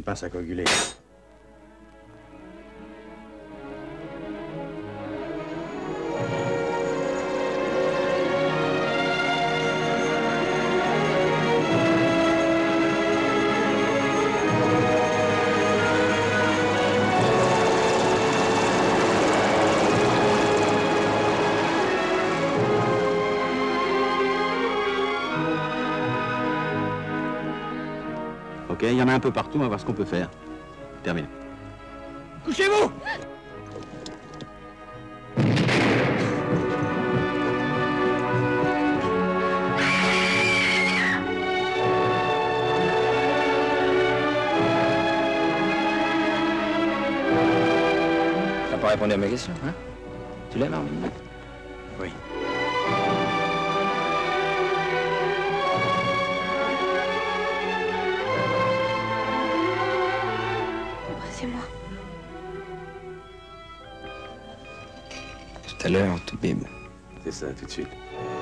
passe à coaguler. Ok, il y en a un peu partout, on va voir ce qu'on peut faire. Terminé. Couchez-vous! T'as pas répondu à ma question, hein? Tu l'aimes, Armand? Oui. Embrassez-moi. Tout à l'heure, tout bim. C'est ça, tout de suite.